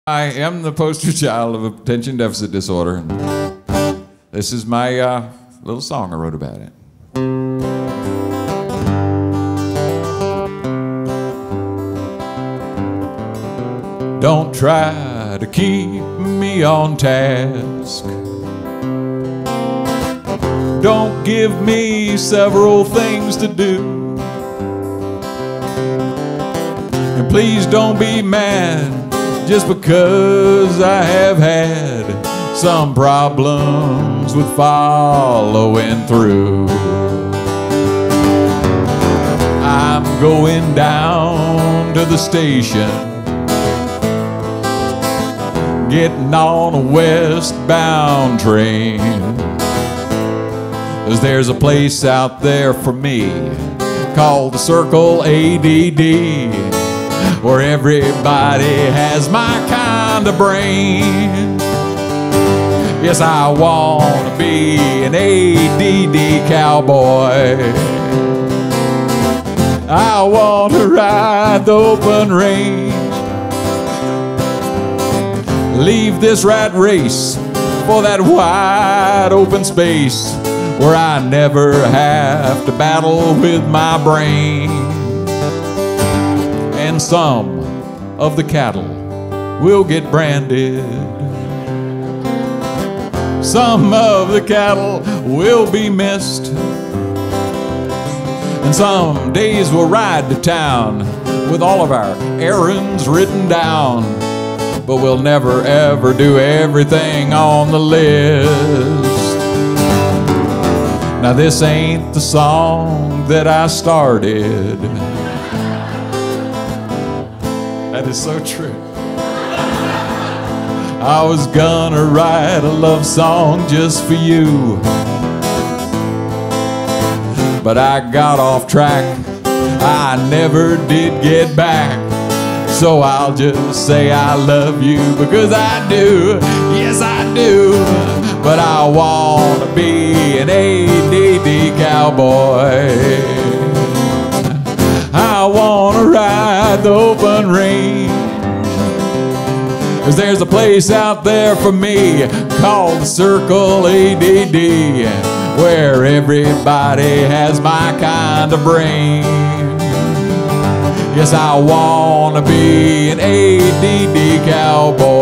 I am the poster child of attention deficit disorder. And this is my little song I wrote about it. Don't try to keep me on task. Don't give me several things to do. And please don't be mad just because I have had some problems with following through. I'm going down to the station, getting on a westbound train, 'cause there's a place out there for me called the Circle A.D.D, where everybody has my kind of brain. Yes, I want to be an A.D.D cowboy. I want to ride the open range, leave this rat race for that wide open space where I never have to battle with my brain. And some of the cattle will get branded. Some of the cattle will be missed. And some days we'll ride to town with all of our errands written down. But we'll never ever do everything on the list. Now this ain't the song that I started. That is so true. I was gonna write a love song just for you, but I got off track. I never did get back. So I'll just say I love you because I do. Yes, I do. But I want to be an A.D.D cowboy. I want to ride the open range, 'cause there's a place out there for me called the Circle A.D.D, where everybody has my kind of brain. Yes, I want to be an A.D.D cowboy.